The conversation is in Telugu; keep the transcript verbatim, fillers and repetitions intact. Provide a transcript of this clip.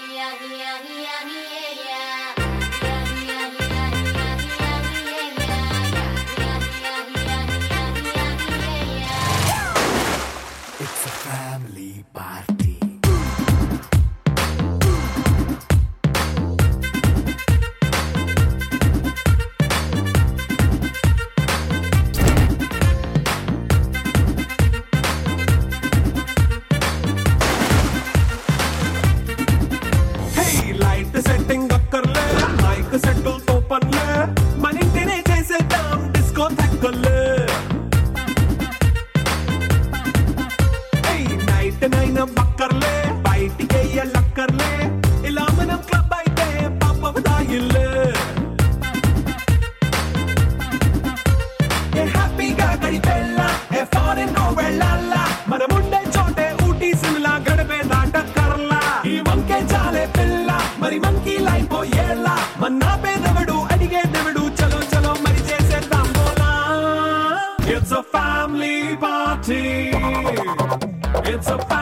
It's a family party. Hey, light setting akkarle, mic settle to panle, manintine chesedam disco thakkale. నైన బక్కర్లే బయటికెయ్య లక్కర్లే ఇలా మనం క్లబ్ అయితే పాపవదాయిల్లే ఏ హ్యాపీగా గడిపెళ్ళ ఏ ఫారెన్ నో వెళ్ళాల మనముండే చోటే ఊటీ సిమ్లా గడిపే దాటక్కర్లా ఈ వంకే చాలే పిల్ల మరి మంకీ లైఫ్ ఏళ్ళ మన్నా పేదవడు అడిగేదెవడు చలో చలో మరి చేసేద్దాం బోలా it's a family party. It's a